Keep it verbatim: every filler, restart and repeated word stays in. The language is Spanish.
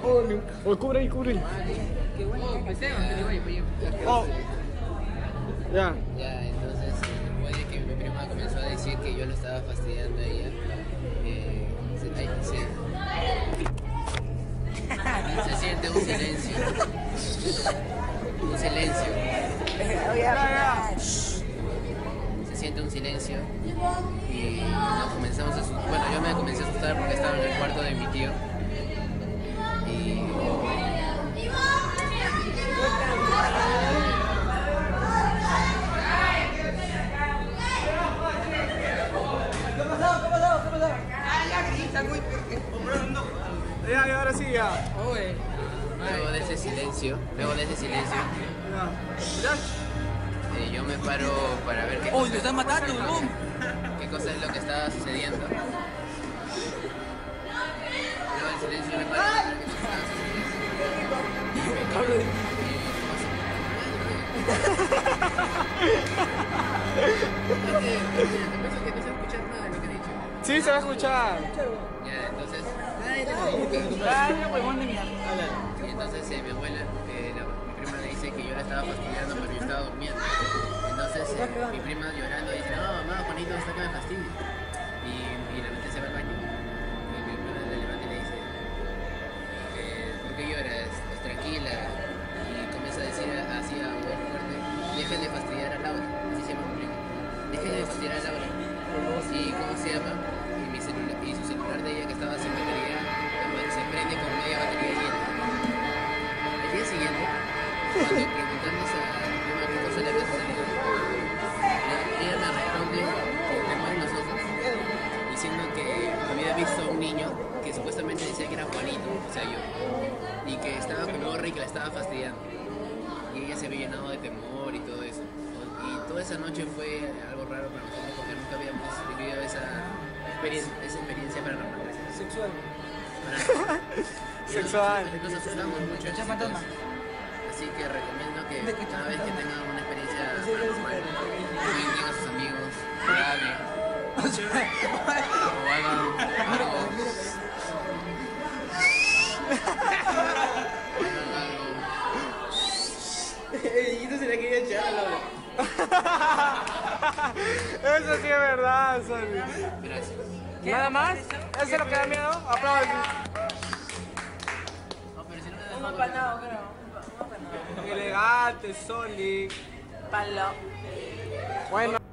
Oh, no. Oh, cubre ahí, cubre ahí. Qué bueno que empecé, Oh. Ya. Ya, entonces, después de que mi prima comenzó a decir que yo lo estaba fastidiando a ella, eh, se, ay, se, se siente un silencio. Un silencio. Se siente un silencio y nos comenzamos a asustar. Bueno, yo me comencé a asustar porque estaba en el cuarto de mi tío. Y Ya, y ahora sí, ya. luego de ese silencio, luego de ese silencio, eh, yo me paro para ver qué cosa, ¡Oh, lo están matando, huevón! qué cosa es lo que estaba sucediendo. Luego del silencio yo me paro para ver qué cosa estaba sucediendo. Que no se escucha nada de lo que he dicho. Sí, se va a escuchar. Ya, entonces, ¡Ay, huevón de mierda! y entonces eh, mi abuela, eh, la- mi prima le dice que yo la estaba fastidiando, pero yo estaba durmiendo. Entonces eh, mi prima llorando dice, no, mamá, Juanito, está que me fastidia. Y, y la mente se va al baño. Y mi prima le levanta y le dice, eh, ¿por qué lloras? Pues tranquila. Y comienza a decir así a voz fuerte, dejen de fastidiar a Laura. Así se llama mi prima. Dejen de fastidiar a Laura. ¿Y cómo se llama? Y, mi celula- y su celular de ella que estaba sin batería se prende con media batería llena. Al día siguiente, cuando preguntamos a mi prima qué cosa le había sucedido, ella me responde con temor en los ojos, diciendo que había visto a un niño que supuestamente decía que era Juanito, o sea yo, y que estaba con gorra y que la estaba fastidiando. Y ella se había llenado de temor y todo eso. Y toda esa noche fue algo raro para nosotros porque nunca habíamos vivido esa experiencia, esa experiencia paranormal. Sexual. Sexual. Nos asustamos mucho. Mucha fantasma. Así que recomiendo que cada vez que tengan una experiencia paranormal, cuenten a sus amigos, graben, o hagan algo. Hagan algo. Y no se la quería echar a Laura. Eso sí es verdad, Sony. Gracias. ¿Nada más? ¿Eso es lo que da miedo? Aplausos. No, pero si no me Un dejan- empanado, creo. Un empanado. Elegante, Sony. Palo. Bueno.